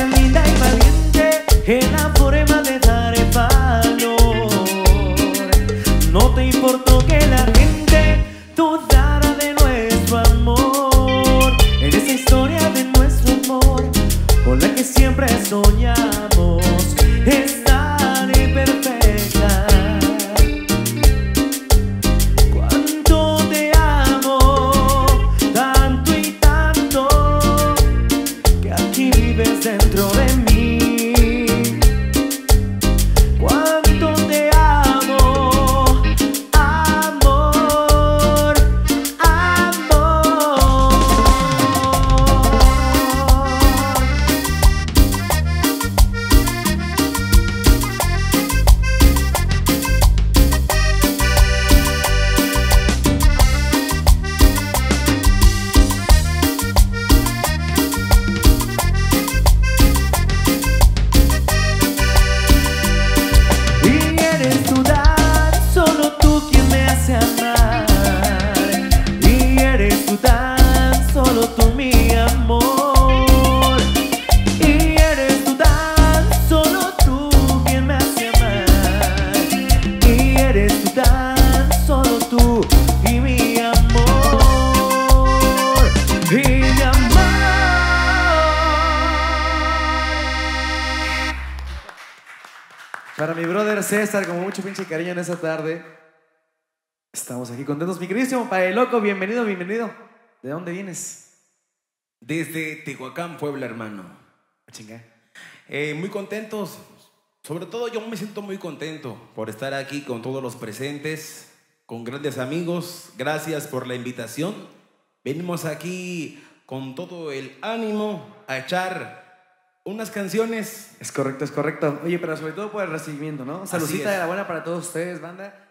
tan linda y valiente en la forma de dar el valor. No te importó que la gente dudara de nuestro amor, en esa historia de nuestro amor con la que siempre soñamos. Es tan imperfecta. Cuánto te amo, tanto y tanto, que aquí vives dentro de mí. Cuánto te amo, amor, amor. Y eres tú, tan solo tú quien me hace amar. Y eres tú, tan solo tú mi amor. Y eres tú, tan solo tú quien me hace amar. Y eres tú, tan solo tú y mi amor. Y mi amor. Para mi brother César, con mucho pinche cariño en esta tarde. Estamos aquí contentos. Mi queridísimo Pae Loco, bienvenido, bienvenido. ¿De dónde vienes? Desde Tehuacán, Puebla, hermano. Chinga. Muy contentos. Sobre todo yo me siento muy contento por estar aquí con todos los presentes, con grandes amigos. Gracias por la invitación. Venimos aquí con todo el ánimo a echar unas canciones. Es correcto, es correcto. Oye, pero sobre todo por el recibimiento, ¿no? Saludcita es. de la buena para todos ustedes, banda.